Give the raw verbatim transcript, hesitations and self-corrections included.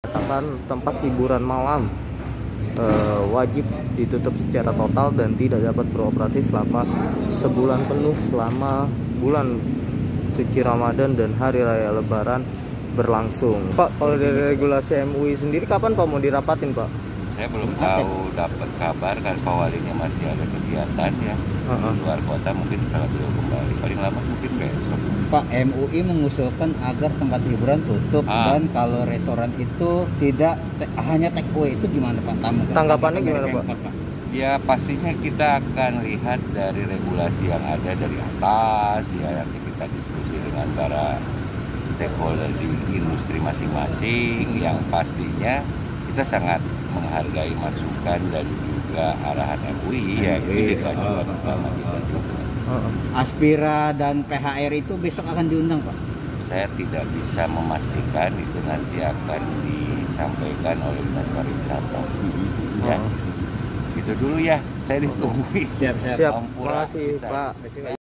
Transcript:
Katakan tempat hiburan malam eh, wajib ditutup secara total dan tidak dapat beroperasi selama sebulan penuh selama bulan suci Ramadan dan hari raya Lebaran berlangsung. Pak, kalau dari regulasi M U I sendiri kapan Pak mau dirapatin Pak? Saya belum tahu, dapat kabar kan Pak Walinya masih ada kegiatan ya Uh-huh. di luar kota, mungkin setelah beliau kembali paling lama mungkin besok. Pak, M U I mengusulkan agar tempat hiburan tutup Ah. dan kalau restoran itu tidak te- hanya take away, itu gimana Pak? Tamu, Tanggapannya gimana, Pak? Ya pastinya kita akan lihat dari regulasi yang ada dari atas ya, nanti kita diskusi dengan para stakeholder di industri masing-masing. Yang pastinya kita sangat menghargai masukan dan juga arahan M U I ya, itu jadi acuan utama kita juga. Uh-huh. Aspira dan P H R itu besok akan diundang Pak? Saya tidak bisa memastikan, itu nanti akan disampaikan oleh Dinas Pariwisata. Ya, Uh-huh. itu dulu ya, saya ditungguin. Siap, siap. Siap, Ampura makasih bisa. Pak.